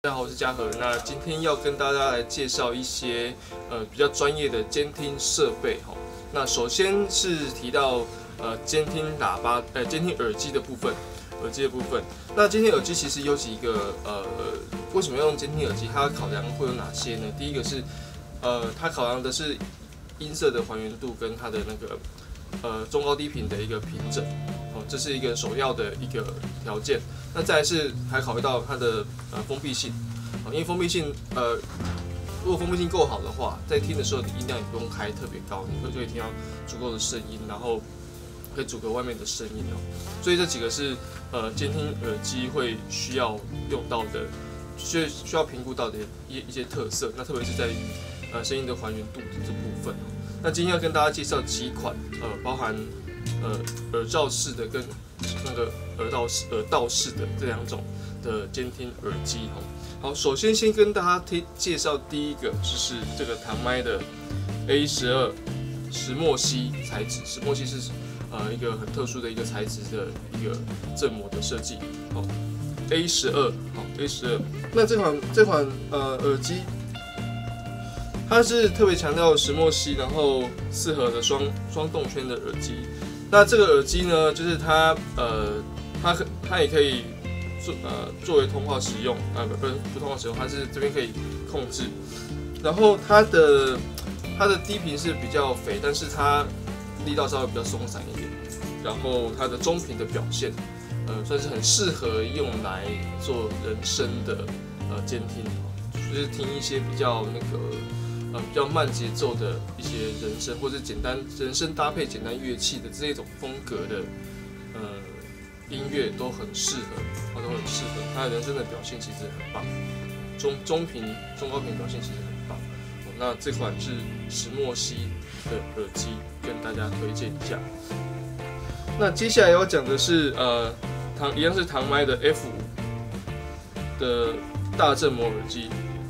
大家好，我是嘉禾。那今天要跟大家来介绍一些比较专业的监听设备哈。那首先是提到监听喇叭监听耳机的部分，那监听耳机其实有几个为什么要用监听耳机？它考量会有哪些呢？第一个是它考量的是音色的还原度跟它的那个中高低频的一个平整。这是一个首要的一个条件。那再来是还考虑到它的封闭性，因为封闭性如果封闭性够好的话，在听的时候你音量也不用开特别高，你就可以听到足够的声音，然后可以阻隔外面的声音哦。所以这几个是监听耳机会需要用到的，需要评估到的一些特色。那特别是在于声音的还原度这部分。那今天要跟大家介绍几款包含耳罩式的跟那个耳道式的这两种的监听耳机哦。好，首先先跟大家介绍第一个，就是这个唐麦的 A12石墨烯材质。石墨烯是一个很特殊的一个材质的一个振膜的设计。好 ，A12， 好 A12。那这款耳机，它是特别强调石墨烯，然后四核的双动圈的耳机。那这个耳机呢，就是它也可以作为通话使用，不通话使用，它是这边可以控制。然后它的低频是比较肥，但是它力道稍微比较松散一点。然后它的中频的表现，算是很适合用来做人声的监听，就是听一些比较比较慢节奏的一些人声，或者简单人声搭配简单乐器的这种风格的音乐都很适合，它的人声的表现其实很棒，中频、中高频表现其实很棒。那这款是石墨烯的耳机，跟大家推荐一下。那接下来要讲的是一样是唐麦的 F5的大振膜耳机。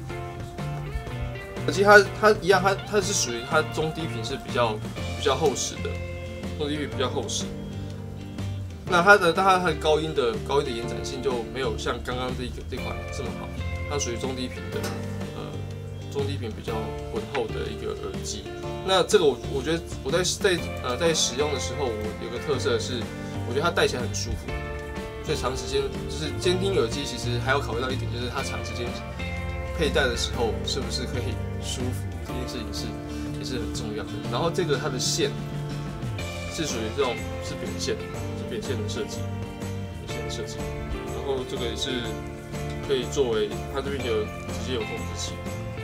耳机它一样，它是属于它中低频是比较厚实的，中低频比较厚实。那它的高音的延展性就没有像刚刚这款这么好，它属于中低频的中低频比较浑厚的一个耳机。那这个我觉得我在使用的时候，我有个特色是，我觉得它戴起来很舒服，所以长时间就是监听耳机其实还要考虑到一点，就是它长时间佩戴的时候是不是可以舒服，这件事情也是很重要的。然后这个它的线是属于这种是扁线的设计，然后这个也是可以作为它这边直接有控制器。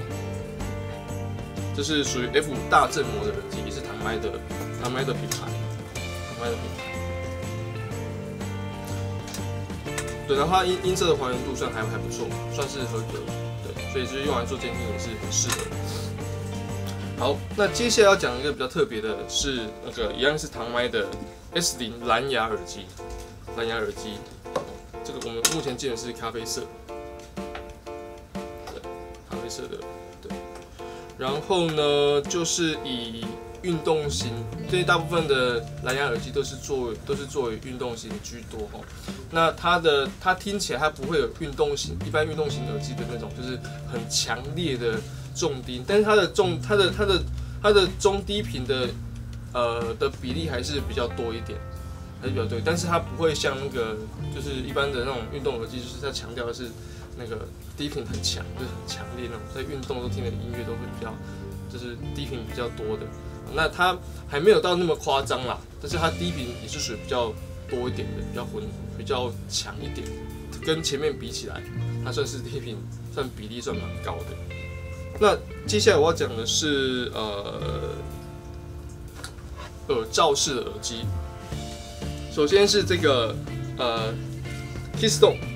这是属于 F5大振膜的耳机，也是唐麦的品牌，对，然后它音色的还原度还不错，算是合格。对，所以就是用来做监听也是很适合。好，那接下来要讲一个比较特别的是那个一样是唐麦的 S0蓝牙耳机，这个我们目前见的是咖啡色，对，咖啡色的，对。然后呢，就是以运动型，这些大部分的蓝牙耳机都是作为运动型居多哈。那它听起来它不会有一般运动型耳机的那种，就是很强烈的重低，但是它的中低频的比例还是比较多一点，但是它不会像那个就是一般的那种运动耳机，就是它强调的是那个低频很强，就是很强烈那种，在运动都听的音乐都会比较就是低频比较多的。那它还没有到那么夸张啦，但是它低频也是属于比较多一点的，比较强一点，跟前面比起来，它算是低频比例算蛮高的。那接下来我要讲的是耳罩式的耳机。首先是这个Keystone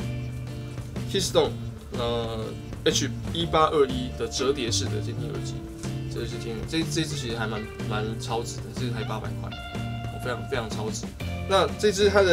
H1821的折叠式的监听耳机，这支其实还蛮超值的，这支才800块，非常超值。那这支它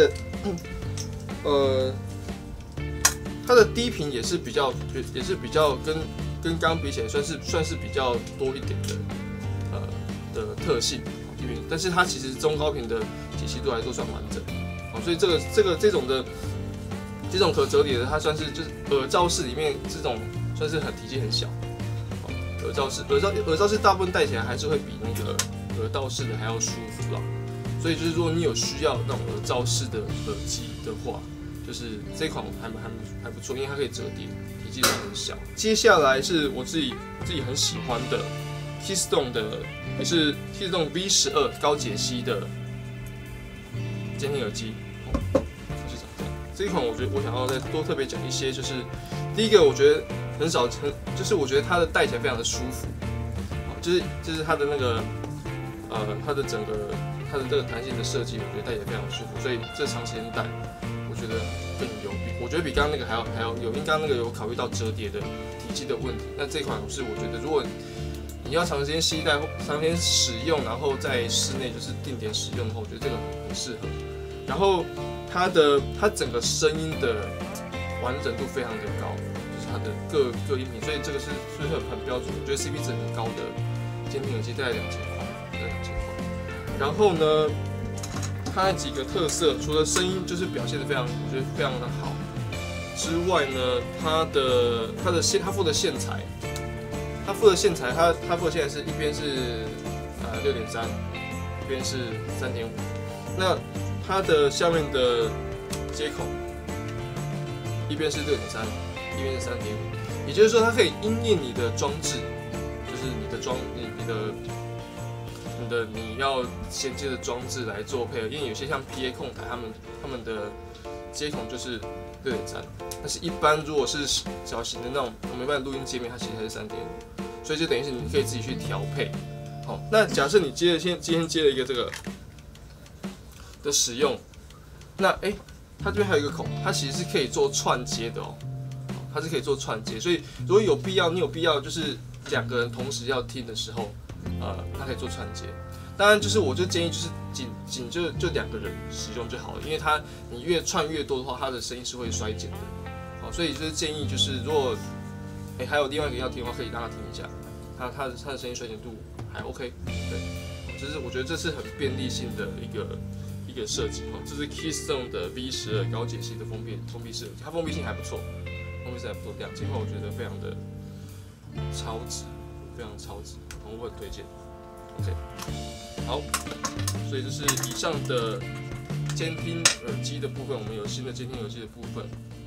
的低频也是比较跟刚刚比起来算是比较多一点的特性低频，但是它其实中高频的解析度还都算完整，所以这种的这种可折叠的，它算是就是耳罩式里面这种算是体积很小。耳罩式大部分戴起来还是会比那个耳道式的还要舒服啦。所以就是如果你有需要那种耳罩式的耳机的话，就是这款还不错，因为它可以折叠，体积很小。接下来是我自己很喜欢的 Keystone 的，也是 Keystone V12高解析的监听耳机。就是长这样。这一款我觉得我想要再多特别讲一些，就是第一个我觉得就是我觉得它的戴起来非常的舒服，就是它的那个它的整个它的这个弹性的设计，我觉得戴起来非常舒服，所以这长时间戴，我觉得更有我觉得比刚刚那个还要有，因为刚刚那个有考虑到折叠的体积的问题，那这款是我觉得如果你要长时间携带、长时间使用，然后在室内就是定点使用的话，我觉得这个很适合。然后它整个声音的完整度非常的高，就是它的各音频，所以这个是很标准，我觉得 CP 值很高的监听耳机，大概2000块，然后呢，它几个特色，除了声音就是表现得我觉得非常的好之外呢，它附的线材，它附的线材是一边是6.3，一边是3.5，那它的下面的接口，一边是6.3，一边是3.5，也就是说它可以因应你的装置，就是你要衔接的装置来做配合，因为有些像 PA 控台，他们的接孔就是6.3，但是一般如果是小型的那种我们一般的录音界面，它其实还是3.5，所以就等于是你可以自己去调配。好，那假设你今天接了一个这个的使用，那它这边还有一个孔，它其实是可以做串接的哦，它是可以做串接，所以如果你有必要就是2个人同时要听的时候。它可以做串接，当然就是我就建议就是就2个人使用就好了，因为你越串越多的话，它的声音是会衰减的，好，所以就是建议就是如果还有另外一个要听的话，可以让他听一下，它的声音衰减度还 OK， 对，就是我觉得这是很便利性的一个设计，这是 Keystone 的 V12高解析的封闭式耳机，它封闭性还不错，2000块我觉得非常的超值，非常超值。我很推荐 ，OK， 好，所以这是以上的监听耳机的部分，我们有新的监听耳机的部分。